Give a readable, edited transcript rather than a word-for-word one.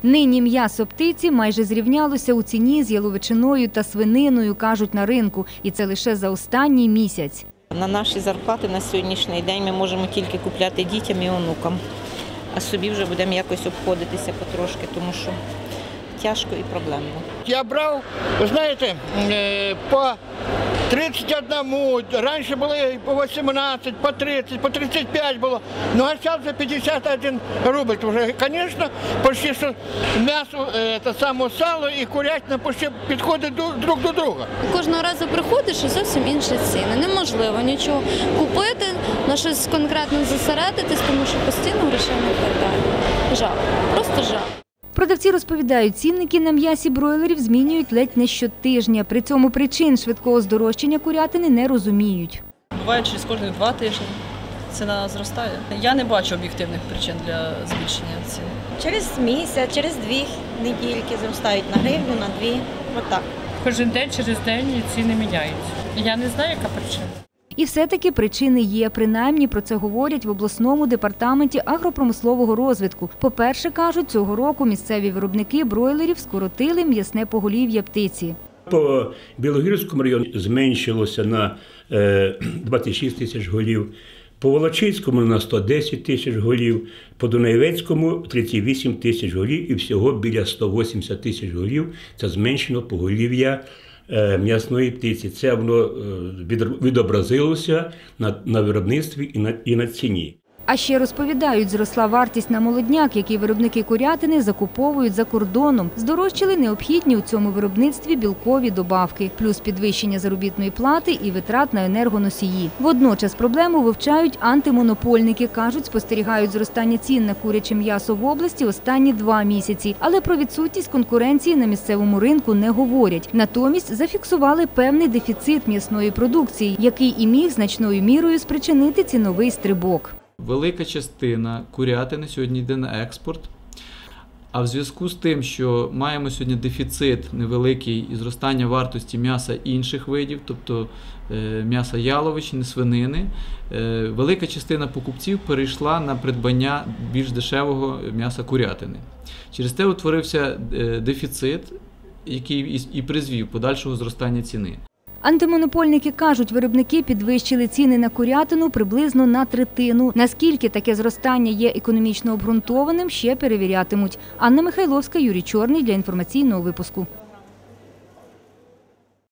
Нині м'ясо птиці майже зрівнялося у ціні з яловичиною та свининою, кажуть на ринку. І це лише за останній місяць. На наші зарплати на сьогоднішній день ми можемо тільки купляти дітям і онукам. А собі вже будемо якось обходитися потрошки, тому що тяжко і проблемно. Я брав, ви знаєте, по 31, раніше були по 18, по 30, по 35 було, ну а зараз за 51 рубль. Вже, звісно, почти що м'ясо, це саме сало і курятина почти підходять друг до друга. Кожного разу приходиш і зовсім інші ціни. Неможливо нічого купити, на щось конкретно зосередитись, тому що постійно грошей не вистачає. Жах, просто жах. Продавці розповідають, цінники на м'ясі бройлерів змінюють ледь не щотижня. При цьому причин швидкого здорожчання курятини не розуміють. Буває, через кожні 2 тижні ціна зростає. Я не бачу об'єктивних причин для збільшення цін. Через місяць, через 2 недільки зростають на гривню, на 2, отак. Кожен день через день ціни міняються. Я не знаю, яка причина. І все-таки причини є. Принаймні про це говорять в обласному департаменті агропромислового розвитку. По-перше, кажуть, цього року місцеві виробники бройлерів скоротили м'ясне поголів'я птиці. По Білогірському району зменшилося на 26 тисяч голів, по Волочиському на 110 тисяч голів, по Дунаєвецькому 38 тисяч голів і всього біля 180 тисяч голів це зменшено поголів'я м'ясної птиці. Це воно відобразилося на виробництві і на ціні. А ще розповідають, зросла вартість на молодняк, який виробники курятини закуповують за кордоном. Здорожчали необхідні у цьому виробництві білкові добавки, плюс підвищення заробітної плати і витрат на енергоносії. Водночас проблему вивчають антимонопольники. Кажуть, спостерігають зростання цін на куряче м'ясо в області останні 2 місяці. Але про відсутність конкуренції на місцевому ринку не говорять. Натомість зафіксували певний дефіцит м'ясної продукції, який і міг значною мірою спричинити ціновий стрибок. Велика частина курятини сьогодні йде на експорт, а в зв'язку з тим, що маємо сьогодні дефіцит невеликий і зростання вартості м'яса інших видів, тобто м'яса яловичини, свинини, велика частина покупців перейшла на придбання більш дешевого м'яса курятини. Через те утворився дефіцит, який і призвів подальшого зростання ціни. Антимонопольники кажуть, виробники підвищили ціни на курятину приблизно на 1/3. Наскільки таке зростання є економічно обґрунтованим, ще перевірятимуть. Анна Михайловська, Юрій Чорний для інформаційного випуску.